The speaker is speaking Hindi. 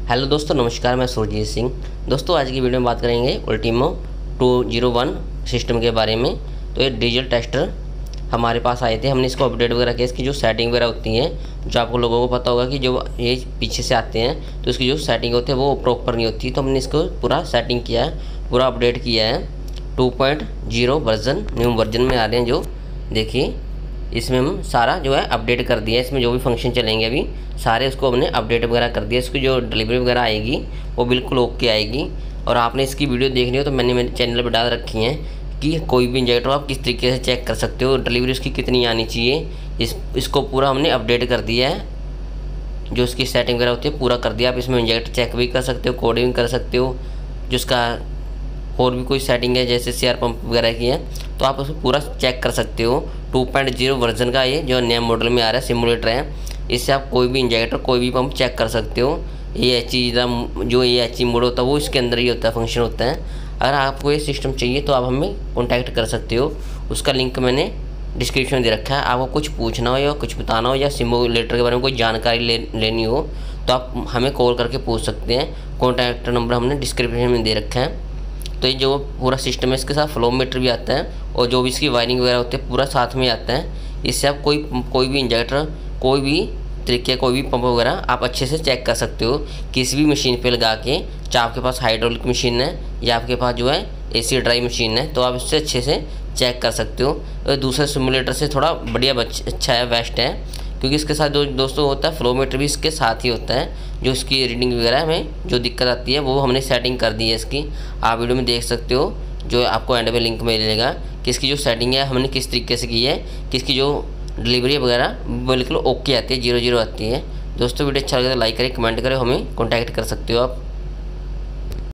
हेलो दोस्तों, नमस्कार। मैं सुरजीत सिंह। दोस्तों, आज की वीडियो में बात करेंगे उल्टीमो 201 सिस्टम के बारे में। तो ये डिजिटल टेस्टर हमारे पास आए थे, हमने इसको अपडेट वगैरह किया। इसकी जो सेटिंग वगैरह होती है, जो आपको लोगों को पता होगा कि जो ये पीछे से आते हैं तो इसकी जो सेटिंग होती है वो प्रॉपर नहीं होती। तो हमने इसको पूरा सेटिंग किया है, पूरा अपडेट किया है। 2.0 वर्जन, न्यू वर्जन में आ रहे हैं। जो देखिए, इसमें हम सारा जो है अपडेट कर दिया है। इसमें जो भी फंक्शन चलेंगे अभी सारे उसको हमने अपडेट वगैरह कर दिया। इसकी जो डिलीवरी वगैरह आएगी वो बिल्कुल ओके आएगी। और आपने इसकी वीडियो देखनी हो तो मैंने मेरे चैनल पर डाल रखी हैं कि कोई भी इंजेक्टर आप किस तरीके से चेक कर सकते हो, डिलीवरी उसकी कितनी आनी चाहिए। इसको पूरा हमने अपडेट कर दिया है। जो इसकी सेटिंग वगैरह होती है पूरा कर दिया। आप इसमें इंजेक्टर चेक भी कर सकते हो, कोडिंग कर सकते हो। जिसका और भी कोई सेटिंग है जैसे सीआर पंप वगैरह की है तो आप उसको पूरा चेक कर सकते हो। 2.0 वर्जन का ये जो नया मॉडल में आ रहा है सिमुलेटर है, इससे आप कोई भी इंजेक्टर कोई भी पंप चेक कर सकते हो। ये चीज़ जो ये HE मोड होता है वो इसके अंदर ही होता है, फंक्शन होता है। अगर आपको ये सिस्टम चाहिए तो आप हमें कॉन्टैक्ट कर सकते हो। उसका लिंक मैंने डिस्क्रिप्शन में दे रखा है। आपको कुछ पूछना हो या कुछ बताना हो या सिमुलेटर के बारे में कोई जानकारी लेनी हो तो आप हमें कॉल करके पूछ सकते हैं। कॉन्टैक्ट नंबर हमने डिस्क्रिप्शन में दे रखा है। तो ये जो पूरा सिस्टम है इसके साथ फ्लो मीटर भी आता है और जो भी इसकी वायरिंग वगैरह होती है पूरा साथ में आता है। इससे आप कोई भी इंजेक्टर, कोई भी तरीके, कोई भी पंप वगैरह आप अच्छे से चेक कर सकते हो किसी भी मशीन पे लगा के। चाहे आपके पास हाइड्रोलिक मशीन है या आपके पास जो है AC ड्राई मशीन है तो आप इससे अच्छे से चेक कर सकते हो। और दूसरे सिमुलेटर से थोड़ा बढ़िया अच्छा है, बेस्ट है। क्योंकि इसके साथ जो दोस्तों होता है फ्लो मीटर भी इसके साथ ही होता है। जो इसकी रीडिंग वगैरह में जो दिक्कत आती है वो हमने सेटिंग कर दी है इसकी। आप वीडियो में देख सकते हो, जो आपको एंड में लिंक मिलेगा कि इसकी जो सेटिंग है हमने किस तरीके से की है, कि इसकी जो डिलीवरी वगैरह बिल्कुल ओके आती है, 0 आती है। दोस्तों, वीडियो अच्छा लगे तो लाइक करें, कमेंट करें, हमें कॉन्टैक्ट कर सकते हो आप।